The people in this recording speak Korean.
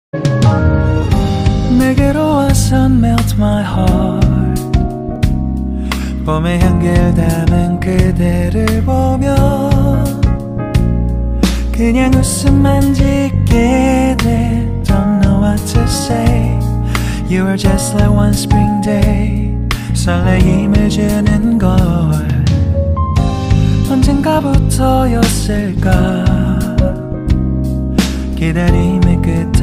내게로 와서 melt my heart. 봄의 향기를 담은 그대를 보며 그냥 웃음만 짓게 돼. Don't know what to say. You are just like one spring day. 설레임을 주는 걸 언젠가부터였을까. 기다림의 끝